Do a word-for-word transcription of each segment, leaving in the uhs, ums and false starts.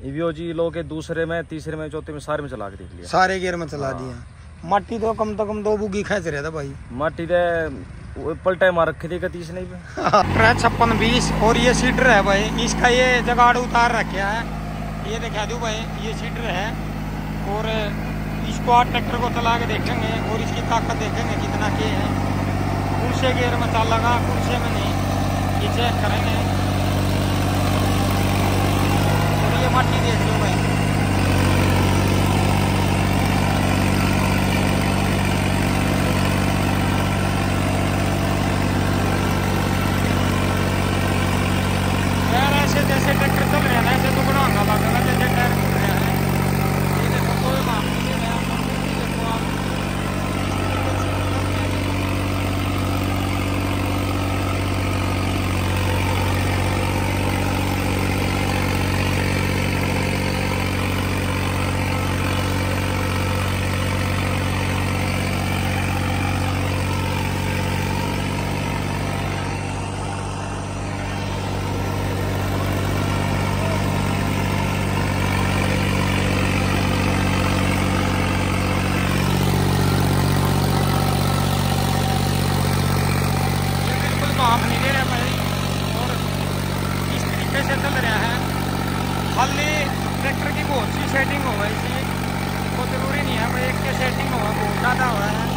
EVO जी लो के दूसरे में, तीसरे में, चौथे में, सारे में चला के देख लिया, सारे गियर में चला दिया। मट्टी तो कम तो कम दो बुगी खेच रहा था भाई, मट्टी दे पलटे मार रखे थे तीस नहीं पे छप्पन बीस। और ये सीटर है भाई, इसका ये जगाड़ उतार रखा है, ये दिखा दूं भाई, ये सीटर है। और इसको आज ट्रैक्टर को चला के देखेंगे और इसकी ताकत देखेंगे कितना के है। कुर्से गियर में चल लगा, कुर्से में नहीं, ये चेक करेंगे। और ये मट्टी देख लो भाई, यार ऐसे जैसे ट्रैक्टर चल रहे हैं ऐसे तो बनाना लगेगा, जैसे टायर घूम रहे हैं। ये देखो कोई माप नहीं दे रहा, देखो आप माप नहीं दे रहा भाई। और इस तरीके से चल रहा है। खाली ट्रैक्टर की बहुत सी सेटिंग हो गई थी, वो जरूरी नहीं है भाई एक के सेटिंग हो बहुत ज़्यादा हुआ है।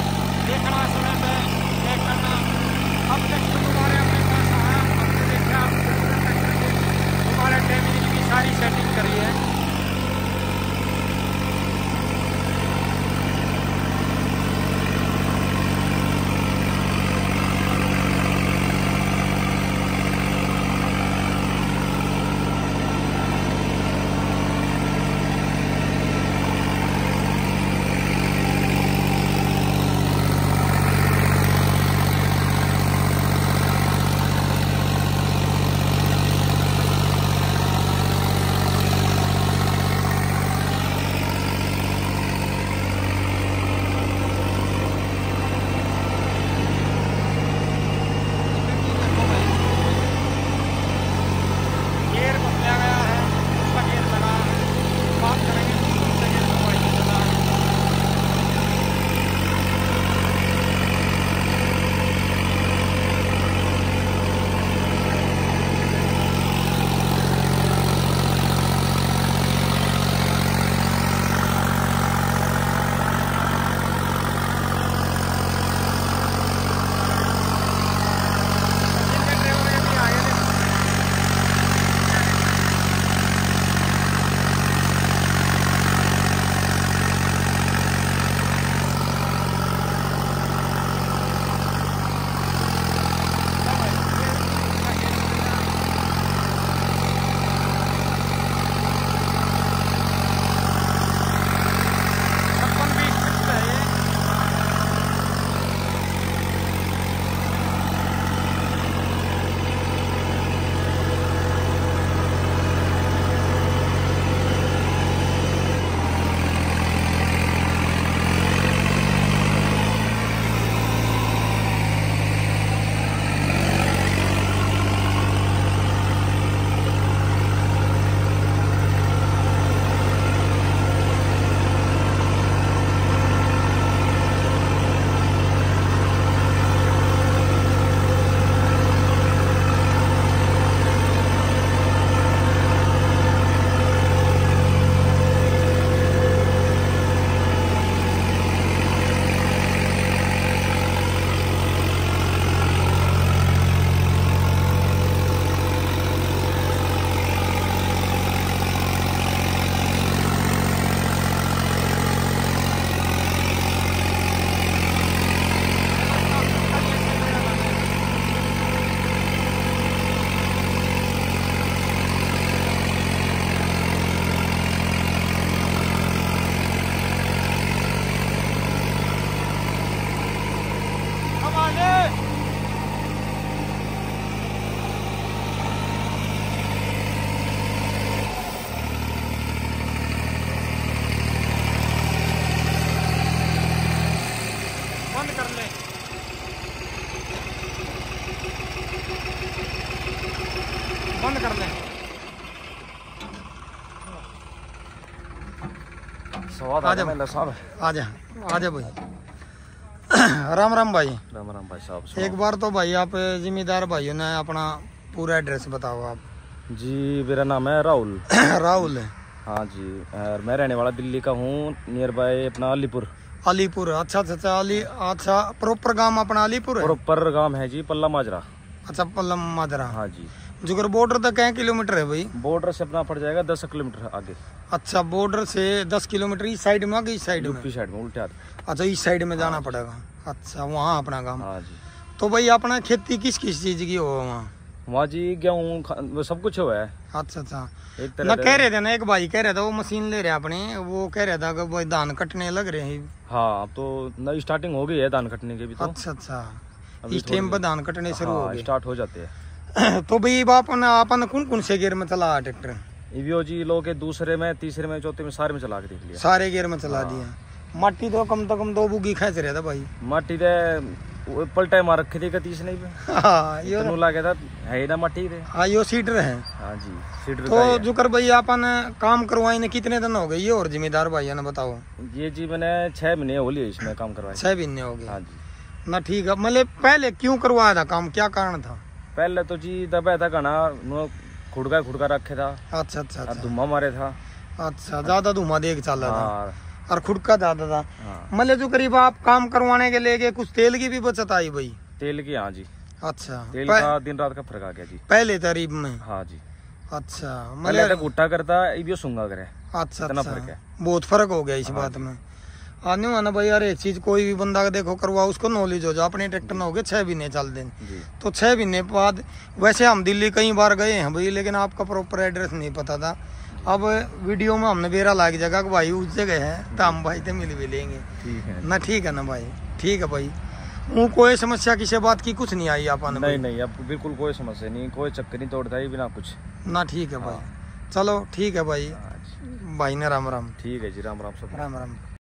देखना समय पे चेक करना। अब ट्रैक्टर तुम्हारे अपने पास आया, हमने देखा ट्रैक्टर के तुम्हारे टेमिंग की सारी सेटिंग करी है। बंद कर लें। स्वाद आ जा साहब। आ जा आ जा भाई। राम राम भाई। राम राम भाई साहब। एक बार तो भाई आप जिम्मेदार भाइयों ने अपना पूरा एड्रेस बताओ आप। जी मेरा नाम है राहुल। राहुल है। हाँ जी, और मैं रहने वाला दिल्ली का हूँ, नियर बाय अपना अलीपुर। अलीपुर, अच्छा अच्छा अली अच्छा प्रॉपर गांव अपना अलीपुर है। प्रॉपर गांव है जी पल्ला माजरा। अच्छा पल्ला माजरा। हाँ जी। जुगर बॉर्डर तक कितने किलोमीटर है भाई? बॉर्डर से अपना पड़ जाएगा दस किलोमीटर आगे। अच्छा बॉर्डर से दस किलोमीटर इस साइड में आगे, इस साइड में? यूपी साइड में उल्टे हाथ। अच्छा इस साइड में जाना हाँ पड़ेगा। अच्छा वहाँ अपना गाँव। हाँ जी। तो भाई अपना खेती किस किस चीज की हो वहाँ? वहाँ जी गेहूँ सब कुछ हुआ है। अच्छा अच्छा। एक ना कह रहे थे ना, एक भाई कह रहा था वो मशीन ले रहे अपने, वो कह रहा था कि भाई धान कटने लग रहे हैं। हाँ तो नई स्टार्टिंग हो गई है धान कटने की भी तो। अच्छा अच्छा। इस टाइम पर धान कटने शुरू हो गए, स्टार्ट हो जाते हैं। तो भाई अपन अपन कौन कौन से गियर में चला ट्रैक्टर? ईवीओ जी लोग के दूसरे में, तीसरे में, चौथे में, सारे में चला के देख लिया। सारे गियर में चला दिया। माटी तो कम से कम दो बुगी खेच रहा था भाई। माटी दे पलटे मार रखे थे कतीस नहीं पे। हाँ यो तनु लागे था है ना माटी दे। हाँ यो सीटर है। हाँ जी सीटर। तो जुकर भाई अपन काम करवाए ने कितने दिन हो गए ये और जिम्मेदार भाई ने बताओ? ये जी मैंने छह महीने हो लिए इसमें काम करवाए। छह महीने हो गए। हाँ जी। ना ठीक है, मतलब पहले क्यों करवाया था काम, क्या कारण था? पहले तो जी दबाया था गाना खुड़का खुड़का रखे था। अच्छा अच्छा अच्छा। धुआं मारे था। अच्छा ज्यादा धुआं देख चल रहा था हाँ। और खुड़का ज्यादा था। हाँ। मतलब जो करीब आप काम करवाने के लिए कुछ तेल की भी बचत आई भाई? तेल की हाँ जी। अच्छा तेल का दिन रात का फर्क आ गया जी पहले तारीफ में। हाँ जी। अच्छा मतलब गुट्टा करता ये सुंगा करे। अच्छा इतना अच्छा फर्क है। बहुत फर्क हो गया इस बात में। आने वाला भाई यार एक चीज कोई भी बंदा देखो करवा उसको नॉलेज हो जाए। अपने ट्रैक्टर में हो गए छह महीने चल दें तो छह महीने बाद, वैसे हम दिल्ली कई बार गए हैं भाई लेकिन आपका प्रॉपर एड्रेस नहीं पता था। अब वीडियो में हमने बेरा लाग जगह भाई उस जगह है तो हम भाई तो मिल भी लेंगे। ठीक है ना ठीक है ना भाई? ठीक है भाई। वो कोई समस्या किसी बात की कुछ नहीं आई अपन? नहीं नहीं अब बिल्कुल कोई समस्या नहीं, कोई चक्कर नहीं तोड़ता है बिना कुछ ना। ठीक है भाई। चलो ठीक है भाई। भाई ने राम राम। ठीक है जी राम राम सब राम राम।